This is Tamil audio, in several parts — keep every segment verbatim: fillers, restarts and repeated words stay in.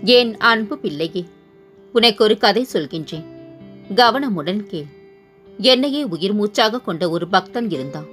என் அன்பு பிள்ளையே, உனக்கு ஒரு கதை சொல்கின்றேன். கவனமுடன் கேள். என்னையே உயிர் மூச்சாக கொண்ட ஒரு பக்தன் இருந்தான்.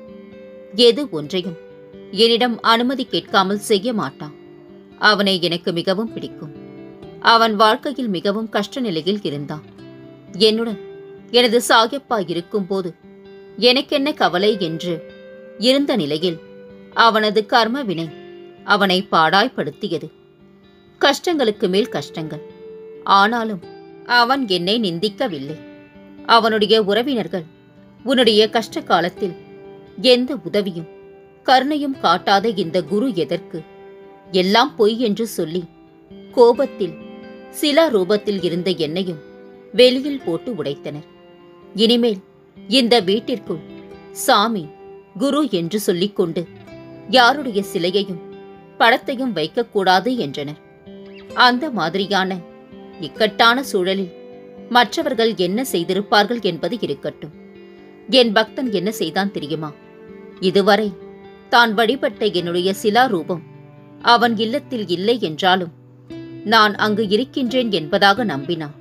எது ஒன்றையும் என்னிடம் அனுமதி கேட்காமல் செய்ய மாட்டான். அவனை எனக்கு மிகவும் பிடிக்கும். அவன் வாழ்க்கையில் மிகவும் கஷ்ட நிலையில் இருந்தான். என்னுடன் எனது சாயப்பா இருக்கும்போது எனக்கென்ன கவலை என்று இருந்த நிலையில் அவனது கர்ம வினை அவனை பாடாய்படுத்தியது. கஷ்டங்களுக்கு மேல் கஷ்டங்கள். ஆனாலும் அவன் என்னை நிந்திக்கவில்லை. அவனுடைய உறவினர்கள், உன்னுடைய கஷ்ட காலத்தில் எந்த உதவியும் கருணையும் காட்டாத இந்த குரு எதற்கு, எல்லாம் பொய் என்று சொல்லி கோபத்தில் சிலா ரூபத்தில் இருந்த என்னையும் வெளியில் போட்டு உடைத்தனர். இனிமேல் இந்த வீட்டிற்குள் சாமி, குரு என்று சொல்லிக்கொண்டு யாருடைய சிலையையும் படத்தையும் வைக்கக்கூடாது என்றனர். அந்த மாதிரியான இக்கட்டான சூழலில் மற்றவர்கள் என்ன செய்திருப்பார்கள் என்பது இருக்கட்டும். என் பக்தன் என்ன செய்தான் தெரியுமா? இதுவரை தான் வழிபட்ட என்னுடைய சிலா ரூபம் அவன் இல்லத்தில் இல்லை என்றாலும் நான் அங்கு இருக்கின்றேன் என்பதாக நம்பினான்.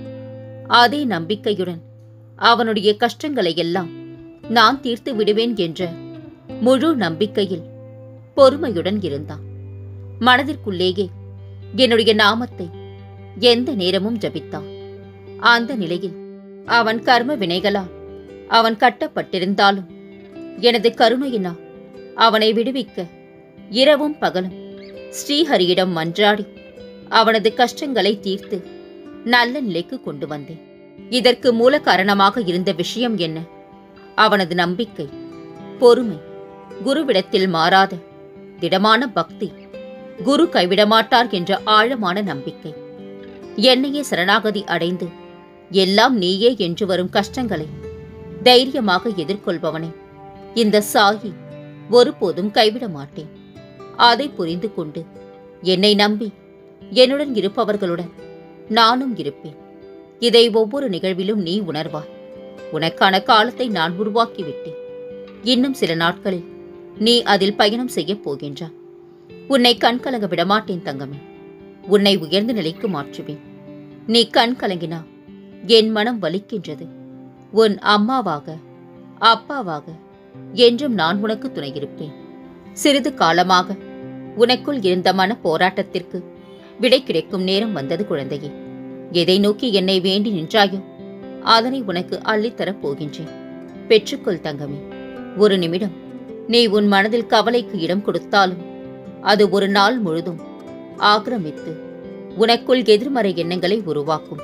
அதே நம்பிக்கையுடன் அவனுடைய கஷ்டங்களை எல்லாம் நான் தீர்த்து விடுவேன் என்ற முழு நம்பிக்கையில் பொறுமையுடன் இருந்தான். மனதிற்குள்ளேயே என்னுடைய நாமத்தை எந்த நேரமும் ஜபித்தான். அந்த நிலையில் அவன் கர்ம வினைகளால் அவன் கட்டப்பட்டிருந்தாலும் எனது கருணையினால் அவனை விடுவிக்க இரவும் பகலும் ஸ்ரீஹரியிடம் மன்றாடி அவனது கஷ்டங்களை தீர்த்து நல்ல நிலைக்கு கொண்டு வந்தேன். இதற்கு மூல காரணமாக இருந்த விஷயம் என்ன? அவனது நம்பிக்கை, பொறுமை, குருவிடத்தில் மாறாத திடமான பக்தி, குரு கைவிடமாட்டார் என்ற ஆழமான நம்பிக்கை. என்னையே சரணாகதி அடைந்து எல்லாம் நீயே என்று வரும் கஷ்டங்களை தைரியமாக எதிர்கொள்பவனை இந்த சாயி ஒருபோதும் கைவிட மாட்டேன். அதை புரிந்து கொண்டு என்னை நம்பி என்னுடன் இருப்பவர்களுடன் நானும் இருப்பேன். இதை ஒவ்வொரு நிகழ்விலும் நீ உணர்வாய். உனக்கான காலத்தை நான் உருவாக்கிவிட்டேன். இன்னும் சில நாட்களில் நீ அதில் பயணம் செய்யப் போகின்றாய். உன்னை கண் கலங்க விடமாட்டேன் தங்கமே. உன்னை உயர்ந்த நிலைக்கு மாற்றுவேன். நீ கண் கலங்கினா என் மனம் வலிக்கின்றது. உன் அம்மாவாக, அப்பாவாக என்றும் நான் உனக்கு துணையிருப்பேன். சிறிது காலமாக உனக்குள் இருந்த மன போராட்டத்திற்கு விடை கிடைக்கும் நேரம் வந்தது குழந்தையே. எதை நோக்கி என்னை வேண்டி நின்றாயோ அதனை உனக்கு அள்ளித்தரப் போகின்றேன். பெற்றுக்கொள் தங்கமே. ஒரு நிமிடம் நீ உன் மனதில் கவலைக்கு இடம் கொடுத்தாலும் அது ஒரு நாள் முழுதும் ஆக்கிரமித்து உனக்குள் எதிர்மறை எண்ணங்களை உருவாக்கும்.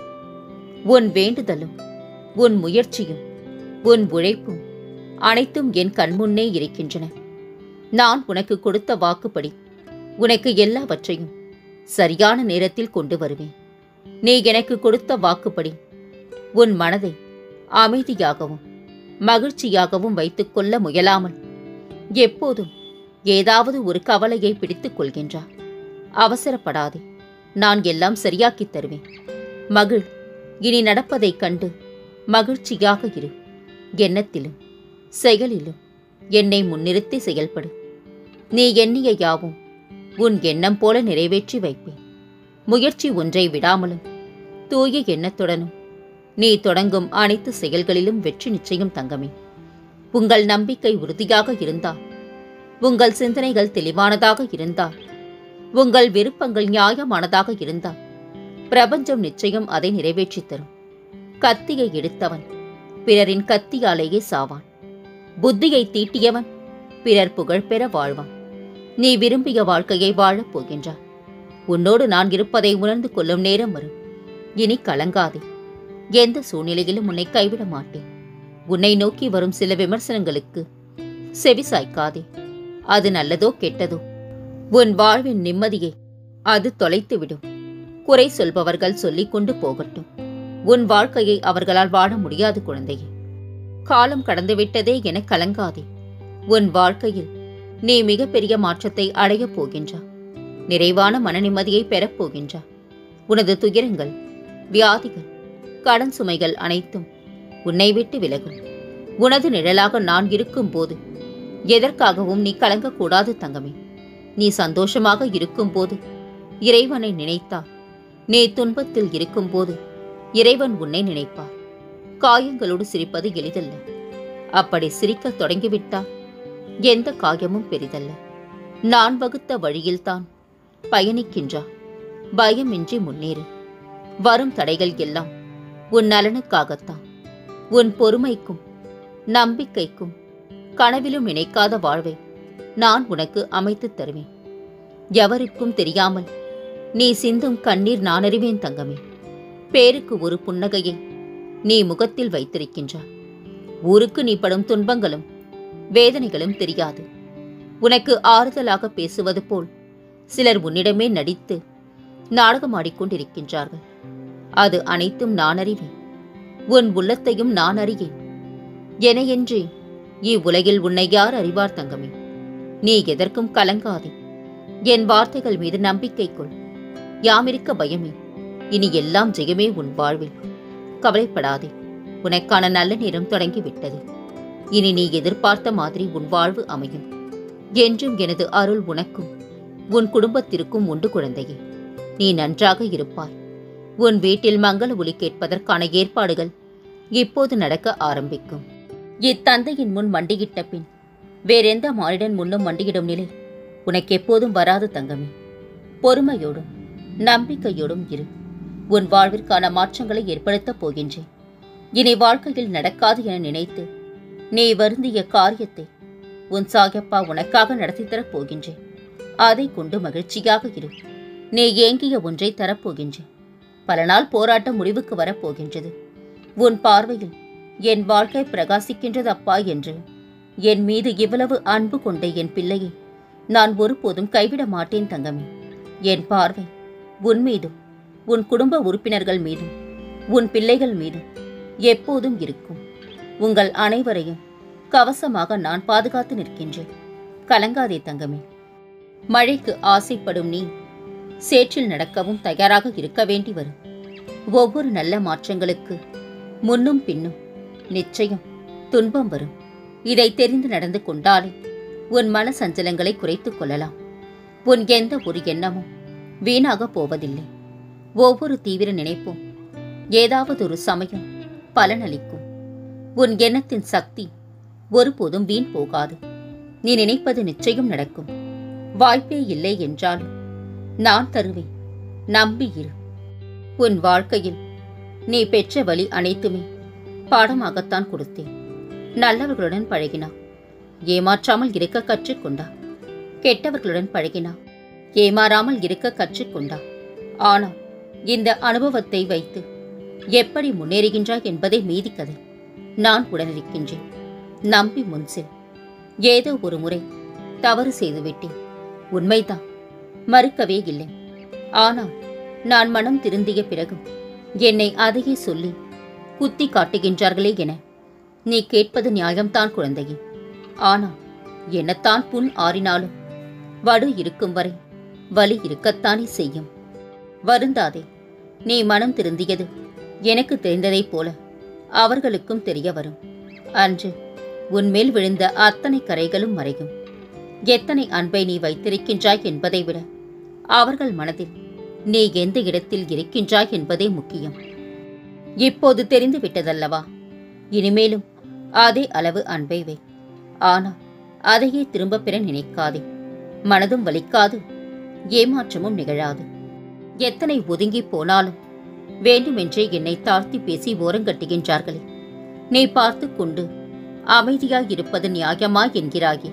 உன் வேண்டுதலும், உன் முயற்சியும், உன் உழைப்பும் அனைத்தும் என் கண்முன்னே இருக்கின்றன. நான் உனக்கு கொடுத்த வாக்குப்படி உனக்கு எல்லாவற்றையும் சரியான நேரத்தில் கொண்டு வருவேன். நீ எனக்கு கொடுத்த வாக்குப்படி உன் மனதை அமைதியாகவும் மகிழ்ச்சியாகவும் வைத்துக் கொள்ள முயலாமல் எப்போதும் ஏதாவது ஒரு கவலையை பிடித்துக் கொள்கின்றார். அவசரப்படாதே. நான் எல்லாம் சரியாக்கித் தருவேன். மகிழ். இனி நடப்பதைக் கண்டு மகிழ்ச்சியாக இரு. எண்ணத்திலும் செயலிலும் என்னை முன்னிறுத்தி செயல்படு. நீ எண்ணிய யாவும் உன் எண்ணம் போல நிறைவேற்றி வைப்பேன். முயற்சி ஒன்றை விடாமலும் தூய எண்ணத்துடனும் நீ தொடங்கும் அனைத்து செயல்களிலும் வெற்றி நிச்சயம் தங்கமே. உங்கள் நம்பிக்கை உறுதியாக இருந்தால், உங்கள் சிந்தனைகள் தெளிவானதாக இருந்தால், உங்கள் விருப்பங்கள் நியாயமானதாக இருந்தால் பிரபஞ்சம் நிச்சயம் அதை நிறைவேற்றித் தரும். கத்தியை எடுத்தவன் பிறரின் கத்தியாலேயே சாவான். புத்தியை தீட்டியவன் பிறர் புகழ் பெற வாழ்வான். நீ விரும்பிய வாழ்க்கையை வாழப் போகின்றாய். உன்னோடு நான் இருப்பதை உணர்ந்து கொள்ளும் நேரம் வரும். இனி கலங்காதே. எந்த சூழ்நிலையிலும் உன்னை கைவிட மாட்டேன். உன்னை நோக்கி வரும் சில விமர்சனங்களுக்கு செவி சாய்க்காதே. அது நல்லதோ கெட்டதோ உன் வாழ்வின் நிம்மதியை அது தொலைத்துவிடும். குறை சொல்பவர்கள் சொல்லிக் கொண்டு போகட்டும். உன் வாழ்க்கையை அவர்களால் வாழ முடியாது குழந்தையே. காலம் கடந்துவிட்டதே என கலங்காதே. உன் வாழ்க்கையில் நீ மிகப்பெரிய மாற்றத்தை அடையப் போகின்றாய். நிறைவான மன நிம்மதியை பெறப் போகின்றாய். உனது துயரங்கள், வியாதிகள், கடன் சுமைகள் அனைத்தும் உன்னை விட்டு விலகும். உனது நிழலாக நான் இருக்கும் போது எதற்காகவும் நீ கலங்கக்கூடாது தங்கமே. நீ சந்தோஷமாக இருக்கும்போது இறைவனை நினைத்தால் நீ துன்பத்தில் இருக்கும்போது இறைவன் உன்னை நினைப்பார். காயங்களோடு சிரிப்பது எளிதல்ல. அப்படி சிரிக்க தொடங்கிவிட்டால் எந்த காயமும் பெரிதல்ல. நான் வகுத்த வழியில்தான் பயணிக்கின்றார். பயமின்றி முன்னேறு. வரும் தடைகள் எல்லாம் உன் நலனுக்காகத்தான். உன் பொறுமைக்கும் நம்பிக்கைக்கும் கனவிலும் நினைக்காத வாழ்வை நான் உனக்கு அமைத்து தருவேன். எவருக்கும் தெரியாமல் நீ சிந்தும் கண்ணீர் நான் அறிவேன் தங்கமே. பேருக்கு ஒரு புன்னகையை நீ முகத்தில் வைத்திருக்கின்றாய். ஊருக்கு நீ படும் துன்பங்களும் வேதனைகளும் தெரியாது. உனக்கு ஆறுதலாக பேசுவது போல் சிலர் உன்னிடமே நடித்து நாடகமாடிக்கொண்டிருக்கின்றார்கள். அது அனைத்தும் நான் அறிவேன். உன் உள்ளத்தையும் நான் அறியேன். எனையன்றி இவ்வுலகில் உன்னை யார் அறிவார் தங்கமே? நீ எதற்கும் கலங்காதே. என் வார்த்தைகள் மீது நம்பிக்கை கொள். யாமிருக்க பயமே. இனி எல்லாம் ஜெயமே உன் வாழ்வில். கவலைப்படாதே. உனக்கான நல்ல நேரம் தொடங்கிவிட்டது. இனி நீ எதிர்பார்த்த மாதிரி உன் வாழ்வு அமையும். என்றும் எனது அருள் உனக்கும் உன் குடும்பத்திற்கும் உண்டு குழந்தையே. நீ நன்றாக இருப்பாய். உன் வீட்டில் மங்கள ஒலி கேட்பதற்கான ஏற்பாடுகள் இப்போது நடக்க ஆரம்பிக்கும். இத்தந்தையின் முன் மண்டியிட்ட பின் வேறெந்த மானிடன் முன்னும் மண்டியிடும் நிலை உனக்கு எப்போதும் வராது தங்கமே. பொறுமையோடும் நம்பிக்கையோடும் இரு. உன் வாழ்விற்கான மாற்றங்களை ஏற்படுத்தப் போகின்றேன். இனி வாழ்க்கையில் நடக்காது என நினைத்து நீ வருந்திய காரியத்தை உன் சாயப்பா உனக்காக நடத்தி தரப் போகின்றேன். அதை கொண்டு மகிழ்ச்சியாக இரு. நீ ஏங்கிய ஒன்றை தரப்போகின்றேன். பல நாள் போராட்டம் முடிவுக்கு வரப்போகின்றது. உன் பார்வையில் என் வாழ்க்கை பிரகாசிக்கின்றது அப்பா என்று என் மீது இவ்வளவு அன்பு கொண்ட என் பிள்ளையை நான் ஒருபோதும் கைவிட மாட்டேன் தங்கமே. என் பார்வை உன் மீதும் உன் குடும்ப உறுப்பினர்கள் மீதும் உன் பிள்ளைகள் மீதும் எப்போதும் இருக்கும். உங்கள் அனைவரையும் கவசமாக நான் பாதுகாத்து நிற்கின்றேன். கலங்காதே தங்கமே. மழைக்கு ஆசைப்படும் நீ சேற்றில் நடக்கவும் தயாராக இருக்க வேண்டி வரும். ஒவ்வொரு நல்ல மாற்றங்களுக்கு முன்னும் பின்னும் நிச்சயம் துன்பம் வரும். இதை தெரிந்து நடந்து கொண்டாலே உன் மன சஞ்சலங்களை குறைத்துக் கொள்ளலாம். உன் எந்த ஒரு எண்ணமும் வீணாக போவதில்லை. ஒவ்வொரு தீவிர நினைப்பும் ஏதாவது ஒரு சமயம் பலனளிக்கும். உன் எண்ணத்தின் சக்தி ஒருபோதும் வீண் போகாது. நீ நினைப்பது நிச்சயம் நடக்கும். வாய்ப்பே இல்லை என்றாலும் நான் தருவேன். நம்பி இரு. உன் வாழ்க்கையில் நீ பெற்ற வழி அனைத்துமே பாடமாகத்தான் கொடுத்தேன். நல்லவர்களுடன் பழகினா ஏமாற்றாமல் இருக்க கற்றுக்கொண்டா. கெட்டவர்களுடன் பழகினா ஏமாறாமல் இருக்க கற்றுக்கொண்டா. ஆனால் இந்த அனுபவத்தை வைத்து எப்படி முன்னேறுகின்றாய் என்பதை மீதி கதை. நான் உடனிருக்கின்றேன். நம்பி முன்செல். ஏதோ ஒரு முறை தவறு செய்துவிட்டேன். உண்மைதான், மறுக்கவே இல்லை. ஆனால் நான் மனம் திருந்திய பிறகும் என்னை அதையே சொல்லி குத்தி காட்டுகின்றார்களே என நீ கேட்பது நியாயம்தான் குழந்தையே. ஆனால் என்னத்தான் புண் ஆறினாலும் வடு இருக்கும் வரை வலி இருக்கத்தானே செய்யும். வருந்தாதே. நீ மனம் திருந்தியது எனக்கு தெரிந்ததைப் போல அவர்களுக்கும் தெரிய வரும். அன்று உன்மேல் விழுந்த அத்தனை கரைகளும் மறையும். எத்தனை அன்பை நீ வைத்திருக்கின்றாய் என்பதை விட அவர்கள் மனதில் நீ எந்த இடத்தில் இருக்கின்றாய் என்பதே முக்கியம். இப்போது தெரிந்து விட்டதல்லவா? இனிமேலும் அதே அளவு அன்பை வை. ஆனால் அதையே திரும்ப பெற நினைக்காதே. மனதும் வலிக்காது, ஏமாற்றமும் நிகழாது. எத்தனை ஒதுங்கி போனாலும் வேண்டுமென்றே என்னை தாழ்த்தி பேசி ஓரங்கட்டுகின்றார்களே, நீ பார்த்து கொண்டு அமைதியாயிருப்பது நியாயமா என்கிறாயே.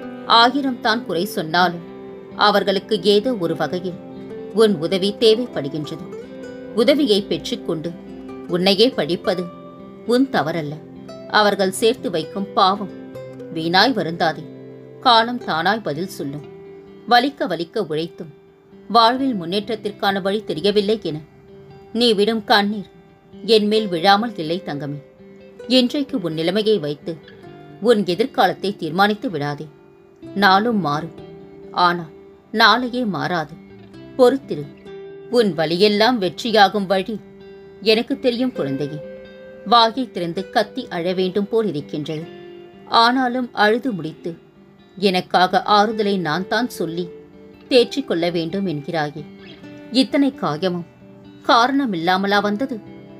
ஆயிரம் தான் குறை சொன்னாலும் அவர்களுக்கு ஏதோ ஒரு வகையில் உன் உதவி தேவைப்படுகின்றது. உதவியை பெற்றுக்கொண்டு உன்னையே பழிப்பது உன் தவறல்ல. அவர்கள் சேர்த்து வைக்கும் பாவம். வீணாய் வருந்தாதே. காலம் தானாய் பதில் சொல்லும். வலிக்க வலிக்க உழைத்தும் வாழ்வில் முன்னேற்றத்திற்கான வழி தெரியவில்லை என நீ விடும் கண்ணீர் என் மேல் விழாமல் இல்லை தங்கமே. இன்றைக்கு உன் நிலைமையை வைத்து உன் எதிர்காலத்தை தீர்மானித்து விடாதே. நாளும் மாறும், ஆனால் நாளையே மாறாது. பொறுத்திரு. உன் வழியெல்லாம் வெற்றியாகும் வழி எனக்கு தெரியும் குழந்தையே. வாயை திறந்து கத்தி அழ வேண்டும் போல் இருக்கின்றது. ஆனாலும் அழுது முடித்து எனக்காக ஆறுதலை நான் தான் சொல்லி தேற்றிக் கொள்ள வேண்டும் என்கிறாயே. இத்தனை காயமும் காரணமில்லாமலா வந்தது?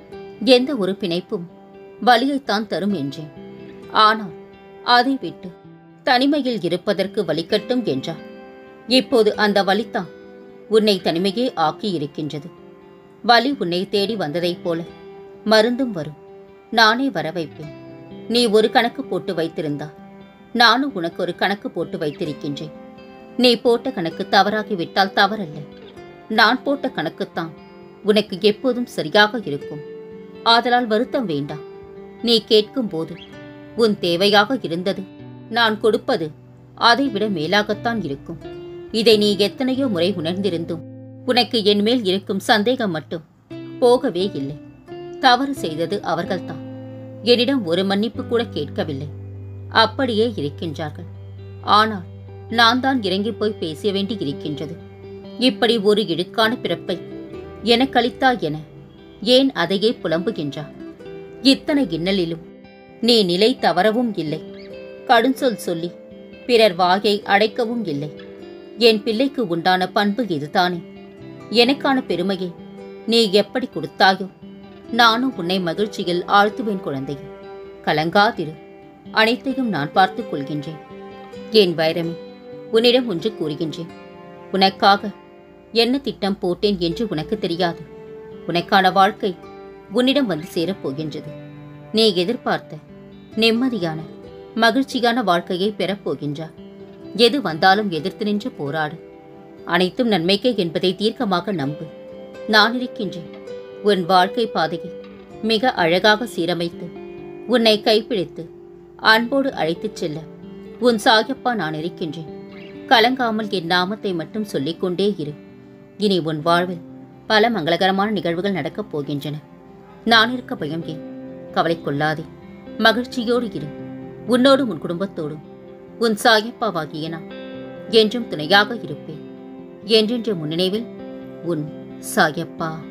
எந்த ஒரு பிணைப்பும் வலியைத்தான் தரும் என்றேன். ஆனால் அதை விட்டு தனிமையில் இருப்பதற்கு வலிக்கட்டும் என்றார். இப்போது அந்த வலித்தான் உன்னை தனிமையே ஆக்கி இருக்கின்றது. வலி உன்னை தேடி வந்ததைப் போல மருந்தும் வரும். நானே வர வைப்பேன். நீ ஒரு கணக்கு போட்டு வைத்திருந்தா நானும் உனக்கு ஒரு கணக்கு போட்டு வைத்திருக்கின்றேன். நீ போட்ட கணக்கு தவறாகிவிட்டால் தவறல்ல. நான் போட்ட கணக்குத்தான் உனக்கு எப்போதும் சரியாக இருக்கும். ஆதலால் வருத்தம் வேண்டாம். நீ கேட்கும் போது உன் தேவையாக இருந்தது நான் கொடுப்பது அதைவிட மேலாகத்தான் இருக்கும். இதை நீ எத்தனையோ முறை உணர்ந்திருந்தும் உனக்கு என் மேல் இருக்கும் சந்தேகம் மட்டும் போகவே இல்லை. தவறு செய்தது அவர்கள்தான். என்னிடம் ஒரு மன்னிப்பு கூட கேட்கவில்லை. அப்படியே இருக்கின்றார்கள். ஆனால் நான் தான் இறங்கி போய் பேச வேண்டி இருக்கின்றது. இப்படி ஒரு இடுக்கான பிறப்பை எனக்களித்தா என ஏன் அதையே புலம்புகின்றார்? இத்தனை இன்னலிலும் நீ நிலை தவறவும் இல்லை. கடுஞ்சொல் சொல்லி பிறர் வாயை அடைக்கவும் இல்லை. என் பிள்ளைக்கு உண்டான பண்பு இதுதானே. எனக்கான பெருமையை நீ எப்படி கொடுத்தாயோ நானும் உன்னை மகிழ்ச்சியில் ஆழ்த்துவேன் குழந்தையே. கலங்காதிரு. அனைத்தையும் நான் பார்த்துக் கொள்கின்றேன். என் வைரமே, உன்னிடம் ஒன்று கூறுகின்றேன். உனக்காக என்ன திட்டம் போட்டேன் என்று உனக்கு தெரியாது. உனக்கான வாழ்க்கை உன்னிடம் வந்து சேரப்போகின்றது. நீ எதிர்பார்த்த நிம்மதியான மகிழ்ச்சியான வாழ்க்கையை பெறப்போகின்றார். எது வந்தாலும் எதிர்த்து நின்று போராடு. அனைத்தும் நன்மைக்கே என்பதை தீர்க்கமாக நம்பு. நான் இருக்கின்றேன். உன் வாழ்க்கை பாதையை மிக அழகாக சீரமைத்து உன்னை கைப்பிடித்து அன்போடு அழைத்துச் செல்ல உன் சாயப்பா நான் இருக்கின்றேன். கலங்காமல் என் நாமத்தை மட்டும் சொல்லிக்கொண்டே இரு. இனி உன் வாழ்வில் பல மங்களகரமான நிகழ்வுகள் நடக்கப் போகின்றன. நான் இருக்க பயம் ஏன்? கவலை கொள்ளாதே. மகிழ்ச்சியோடு இரு. உன்னோடும் உன் குடும்பத்தோடும் உன் சாயப்பாவாகிய நான் என்றும் துணையாக இருப்பேன். என்றென்று முன்னினைவில் உன் சாயப்பா.